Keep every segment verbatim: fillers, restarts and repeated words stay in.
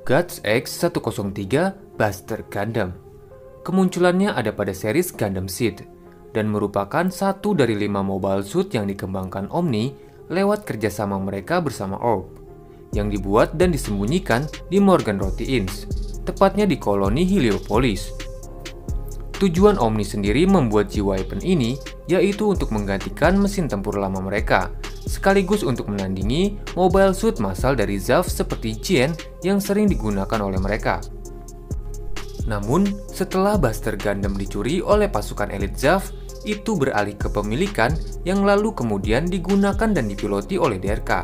Guts X seratus tiga Buster Gundam. Kemunculannya ada pada series Gundam Seed dan merupakan satu dari lima mobile suit yang dikembangkan Omni lewat kerjasama mereka bersama Orb, yang dibuat dan disembunyikan di Morgan Roti Inns, tepatnya di koloni Heliopolis. Tujuan Omni sendiri membuat G-Weapon ini yaitu untuk menggantikan mesin tempur lama mereka, sekaligus untuk menandingi mobile suit massal dari Zaf seperti Jien yang sering digunakan oleh mereka. Namun, setelah Buster Gundam dicuri oleh pasukan elit Zaf, itu beralih ke pemilikan yang lalu kemudian digunakan dan dipiloti oleh D R K.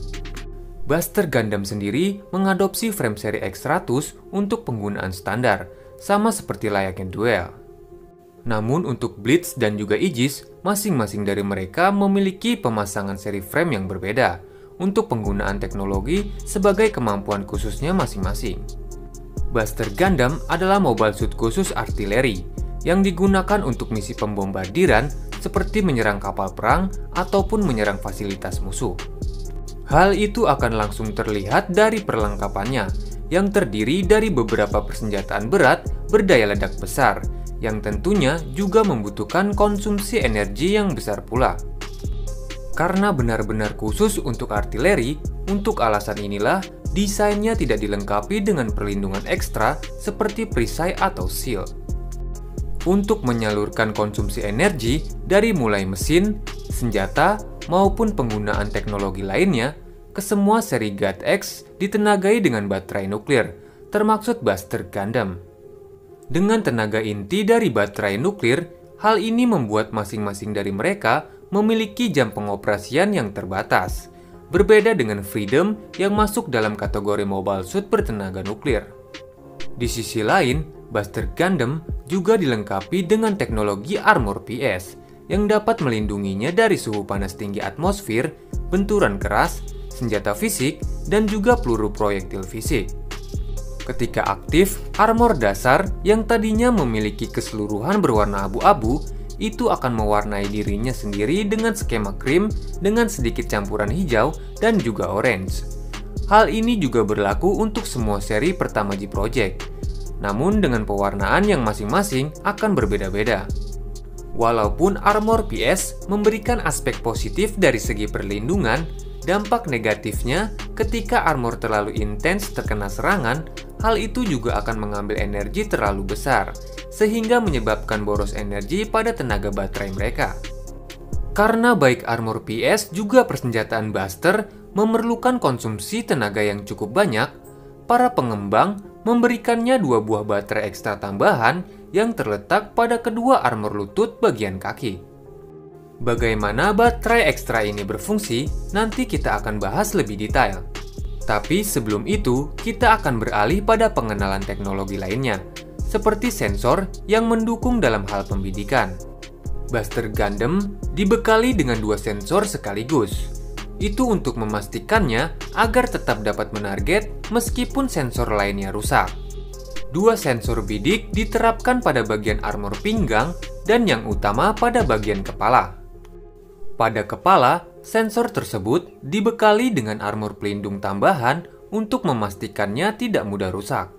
Buster Gundam sendiri mengadopsi frame seri X seratus untuk penggunaan standar, sama seperti layaknya Duel. Namun untuk Blitz dan juga Aegis, masing-masing dari mereka memiliki pemasangan seri frame yang berbeda untuk penggunaan teknologi sebagai kemampuan khususnya masing-masing. Buster Gundam adalah mobile suit khusus artileri yang digunakan untuk misi pembombardiran seperti menyerang kapal perang ataupun menyerang fasilitas musuh. Hal itu akan langsung terlihat dari perlengkapannya yang terdiri dari beberapa persenjataan berat berdaya ledak besar yang tentunya juga membutuhkan konsumsi energi yang besar pula. Karena benar-benar khusus untuk artileri, untuk alasan inilah desainnya tidak dilengkapi dengan perlindungan ekstra seperti perisai atau shield. Untuk menyalurkan konsumsi energi dari mulai mesin, senjata, maupun penggunaan teknologi lainnya, ke semua seri Guts X ditenagai dengan baterai nuklir, termaksud Buster Gundam. Dengan tenaga inti dari baterai nuklir, hal ini membuat masing-masing dari mereka memiliki jam pengoperasian yang terbatas, berbeda dengan Freedom yang masuk dalam kategori mobile suit bertenaga nuklir. Di sisi lain, Buster Gundam juga dilengkapi dengan teknologi Armor P S yang dapat melindunginya dari suhu panas tinggi atmosfer, benturan keras, senjata fisik, dan juga peluru proyektil fisik. Ketika aktif, armor dasar yang tadinya memiliki keseluruhan berwarna abu-abu itu akan mewarnai dirinya sendiri dengan skema krim dengan sedikit campuran hijau dan juga orange. Hal ini juga berlaku untuk semua seri pertama G Project, namun dengan pewarnaan yang masing-masing akan berbeda-beda. Walaupun Armor P S memberikan aspek positif dari segi perlindungan, dampak negatifnya ketika armor terlalu intens terkena serangan, hal itu juga akan mengambil energi terlalu besar, sehingga menyebabkan boros energi pada tenaga baterai mereka. Karena baik Armor P S juga persenjataan Buster memerlukan konsumsi tenaga yang cukup banyak, para pengembang memberikannya dua buah baterai ekstra tambahan yang terletak pada kedua armor lutut bagian kaki. Bagaimana baterai ekstra ini berfungsi, nanti kita akan bahas lebih detail. Tapi sebelum itu, kita akan beralih pada pengenalan teknologi lainnya, seperti sensor yang mendukung dalam hal pembidikan. Buster Gundam dibekali dengan dua sensor sekaligus. Itu untuk memastikannya agar tetap dapat menarget meskipun sensor lainnya rusak. Dua sensor bidik diterapkan pada bagian armor pinggang dan yang utama pada bagian kepala. Pada kepala, sensor tersebut dibekali dengan armor pelindung tambahan untuk memastikannya tidak mudah rusak.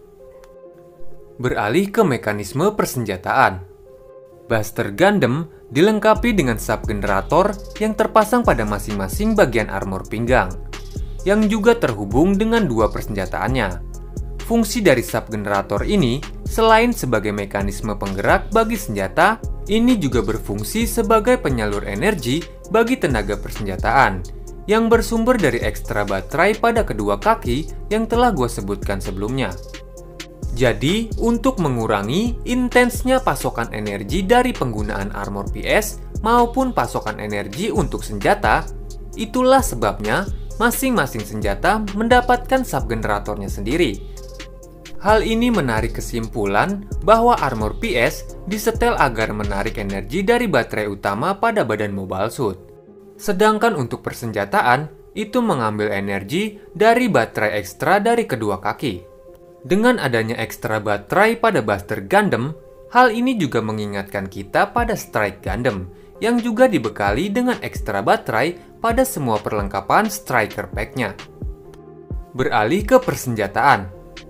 Beralih ke mekanisme persenjataan. Buster Gundam dilengkapi dengan subgenerator yang terpasang pada masing-masing bagian armor pinggang, yang juga terhubung dengan dua persenjataannya. Fungsi dari subgenerator ini, selain sebagai mekanisme penggerak bagi senjata, ini juga berfungsi sebagai penyalur energi bagi tenaga persenjataan, yang bersumber dari ekstra baterai pada kedua kaki yang telah gue sebutkan sebelumnya. Jadi, untuk mengurangi intensnya pasokan energi dari penggunaan Armor P S maupun pasokan energi untuk senjata, itulah sebabnya masing-masing senjata mendapatkan subgeneratornya sendiri. Hal ini menarik kesimpulan bahwa Armor P S disetel agar menarik energi dari baterai utama pada badan mobile suit. Sedangkan untuk persenjataan, itu mengambil energi dari baterai ekstra dari kedua kaki. Dengan adanya ekstra baterai pada Buster Gundam, hal ini juga mengingatkan kita pada Strike Gundam yang juga dibekali dengan ekstra baterai pada semua perlengkapan Striker Pack-nya. Beralih ke persenjataan.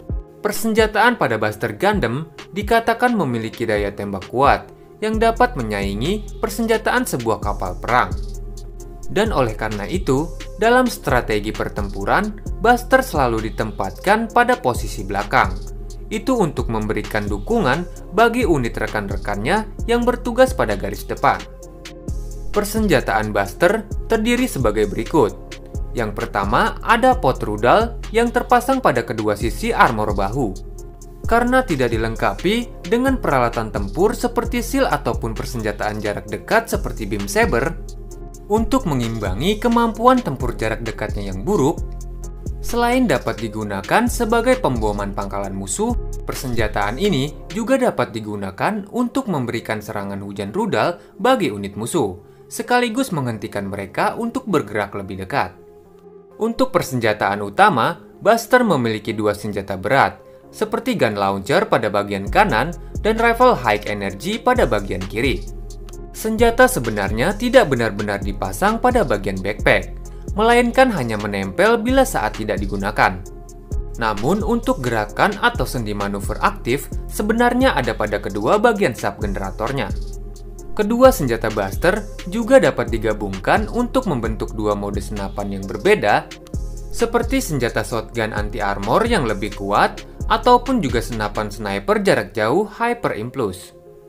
persenjataan pada Buster Gundam dikatakan memiliki daya tembak kuat yang dapat menyaingi persenjataan sebuah kapal perang. Dan oleh karena itu, dalam strategi pertempuran, Buster selalu ditempatkan pada posisi belakang. Itu untuk memberikan dukungan bagi unit rekan-rekannya yang bertugas pada garis depan. Persenjataan Buster terdiri sebagai berikut. Yang pertama, ada pot rudal yang terpasang pada kedua sisi armor bahu. Karena tidak dilengkapi dengan peralatan tempur seperti shield ataupun persenjataan jarak dekat seperti beam saber, untuk mengimbangi kemampuan tempur jarak dekatnya yang buruk, selain dapat digunakan sebagai pemboman pangkalan musuh, persenjataan ini juga dapat digunakan untuk memberikan serangan hujan rudal bagi unit musuh, sekaligus menghentikan mereka untuk bergerak lebih dekat. Untuk persenjataan utama, Buster memiliki dua senjata berat, seperti gun launcher pada bagian kanan dan rifle high energy pada bagian kiri. Senjata sebenarnya tidak benar-benar dipasang pada bagian backpack, melainkan hanya menempel bila saat tidak digunakan. Namun untuk gerakan atau sendi manuver aktif sebenarnya ada pada kedua bagian sub-generatornya. Kedua senjata Buster juga dapat digabungkan untuk membentuk dua mode senapan yang berbeda, seperti senjata shotgun anti-armor yang lebih kuat, ataupun juga senapan sniper jarak jauh Hyper Impulse.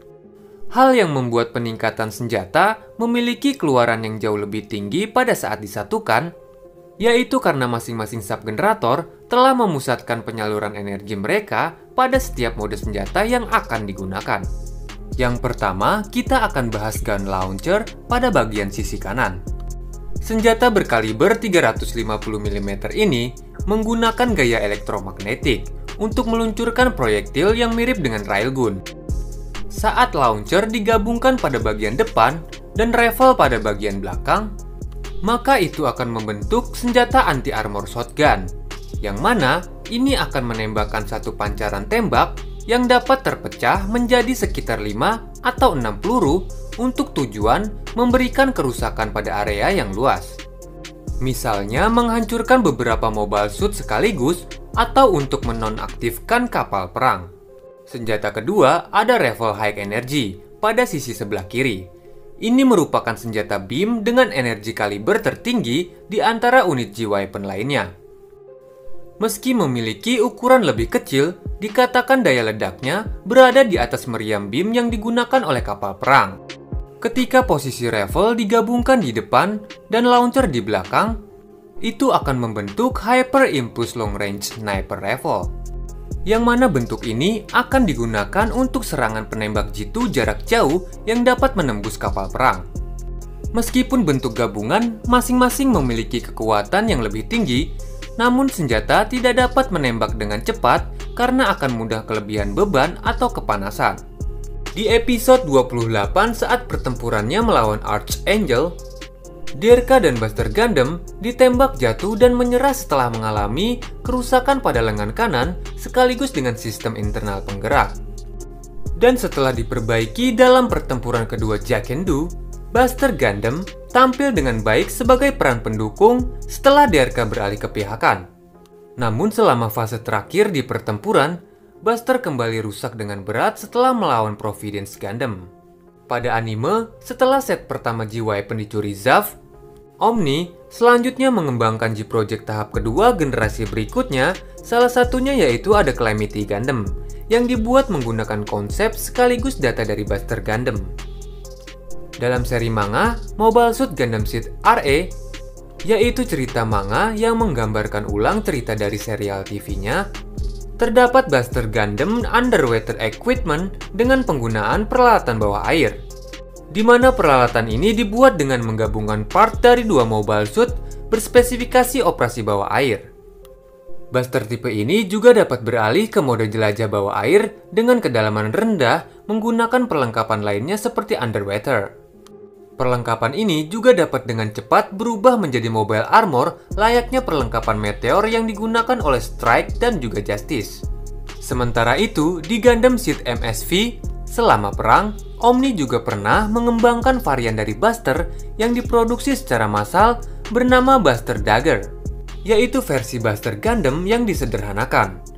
Hal yang membuat peningkatan senjata memiliki keluaran yang jauh lebih tinggi pada saat disatukan, yaitu karena masing-masing sub-generator telah memusatkan penyaluran energi mereka pada setiap mode senjata yang akan digunakan. Yang pertama, kita akan bahas gun launcher pada bagian sisi kanan. Senjata berkaliber tiga ratus lima puluh milimeter ini menggunakan gaya elektromagnetik untuk meluncurkan proyektil yang mirip dengan railgun. Saat launcher digabungkan pada bagian depan dan rifle pada bagian belakang, maka itu akan membentuk senjata anti-armor shotgun, yang mana ini akan menembakkan satu pancaran tembak yang dapat terpecah menjadi sekitar lima atau enam peluru untuk tujuan memberikan kerusakan pada area yang luas. Misalnya menghancurkan beberapa mobile suit sekaligus atau untuk menonaktifkan kapal perang. Senjata kedua ada rifle high energy pada sisi sebelah kiri. Ini merupakan senjata beam dengan energi kaliber tertinggi di antara unit G-Weapon lainnya. Meski memiliki ukuran lebih kecil, dikatakan daya ledaknya berada di atas meriam beam yang digunakan oleh kapal perang. Ketika posisi rifle digabungkan di depan dan launcher di belakang, itu akan membentuk Hyper Impulse Long Range Sniper Rifle, yang mana bentuk ini akan digunakan untuk serangan penembak jitu jarak jauh yang dapat menembus kapal perang. Meskipun bentuk gabungan masing-masing memiliki kekuatan yang lebih tinggi, namun senjata tidak dapat menembak dengan cepat karena akan mudah kelebihan beban atau kepanasan. Di episode dua puluh delapan saat pertempurannya melawan Archangel, Derka dan Buster Gundam ditembak jatuh dan menyerah setelah mengalami kerusakan pada lengan kanan sekaligus dengan sistem internal penggerak. Dan setelah diperbaiki dalam pertempuran kedua Jakendu, Buster Gundam tampil dengan baik sebagai peran pendukung setelah Derka beralih kepihakan. Namun selama fase terakhir di pertempuran, Buster kembali rusak dengan berat setelah melawan Providence Gundam. Pada anime, setelah set pertama G-Weapon dicuri Zaf, Omni selanjutnya mengembangkan G-Project tahap kedua generasi berikutnya, salah satunya yaitu ada Calamity Gundam, yang dibuat menggunakan konsep sekaligus data dari Buster Gundam. Dalam seri manga, Mobile Suit Gundam Seed R E, yaitu cerita manga yang menggambarkan ulang cerita dari serial T V-nya, terdapat Buster Gundam Underwater Equipment dengan penggunaan peralatan bawah air, di mana peralatan ini dibuat dengan menggabungkan part dari dua mobile suit berspesifikasi operasi bawah air. Buster tipe ini juga dapat beralih ke mode jelajah bawah air dengan kedalaman rendah menggunakan perlengkapan lainnya seperti underwater. Perlengkapan ini juga dapat dengan cepat berubah menjadi mobile armor layaknya perlengkapan meteor yang digunakan oleh Strike dan juga Justice. Sementara itu, di Gundam Seed M S V, selama perang, Omni juga pernah mengembangkan varian dari Buster yang diproduksi secara massal bernama Buster Dagger, yaitu versi Buster Gundam yang disederhanakan.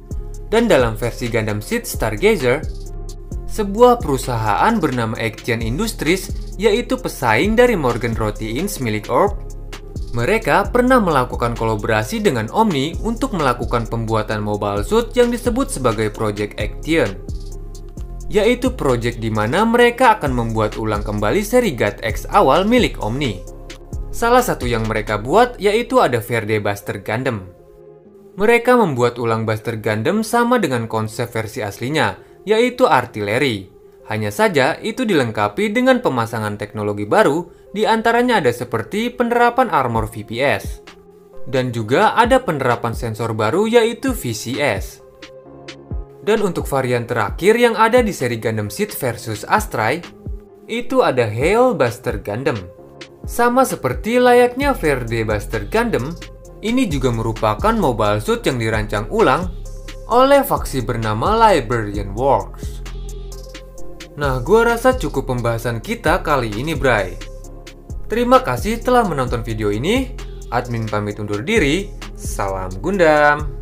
Dan dalam versi Gundam Seed Stargazer, sebuah perusahaan bernama Action Industries, yaitu pesaing dari Morgan Proteins milik Orb, mereka pernah melakukan kolaborasi dengan Omni untuk melakukan pembuatan mobile suit yang disebut sebagai Project Action, yaitu project di mana mereka akan membuat ulang kembali seri God X awal milik Omni. Salah satu yang mereka buat yaitu ada Verde Buster Gundam. Mereka membuat ulang Buster Gundam sama dengan konsep versi aslinya, yaitu artileri. Hanya saja itu dilengkapi dengan pemasangan teknologi baru, di antaranya ada seperti penerapan armor V P S. Dan juga ada penerapan sensor baru yaitu V C S. Dan untuk varian terakhir yang ada di seri Gundam Seed versus Astray, itu ada Hail Buster Gundam. Sama seperti layaknya Verde Buster Gundam, ini juga merupakan mobile suit yang dirancang ulang oleh faksi bernama Librarian Works. Nah, gua rasa cukup pembahasan kita kali ini, Bray. Terima kasih telah menonton video ini. Admin pamit undur diri. Salam Gundam.